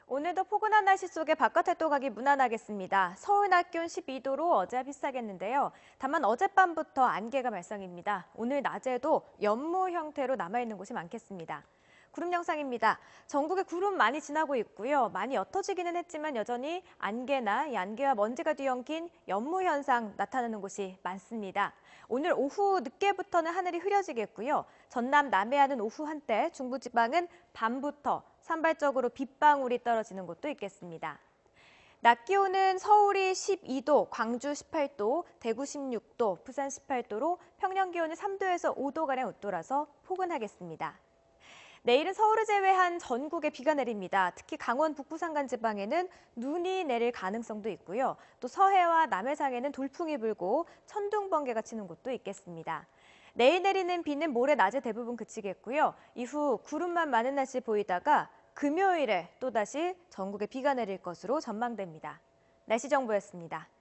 오늘도 포근한 날씨 속에 바깥 활동하기 무난하겠습니다. 서울 낮 기온 12도로 어제와 비슷하겠는데요. 다만 어젯밤부터 안개가 발생입니다. 오늘 낮에도 연무 형태로 남아있는 곳이 많겠습니다. 구름 영상입니다. 전국에 구름 많이 지나고 있고요. 많이 옅어지기는 했지만 여전히 안개나 이 안개와 먼지가 뒤엉킨 연무 현상 나타나는 곳이 많습니다. 오늘 오후 늦게부터는 하늘이 흐려지겠고요. 전남 남해안은 오후 한때, 중부지방은 밤부터 산발적으로 빗방울이 떨어지는 곳도 있겠습니다. 낮 기온은 서울이 12도, 광주 18도, 대구 16도, 부산 18도로 평년 기온은 3도에서 5도가량 웃돌아서 포근하겠습니다. 내일은 서울을 제외한 전국에 비가 내립니다. 특히 강원 북부 산간 지방에는 눈이 내릴 가능성도 있고요. 또 서해와 남해상에는 돌풍이 불고 천둥 번개가 치는 곳도 있겠습니다. 내일 내리는 비는 모레 낮에 대부분 그치겠고요. 이후 구름만 많은 날씨 보이다가 금요일에 또다시 전국에 비가 내릴 것으로 전망됩니다. 날씨 정보였습니다.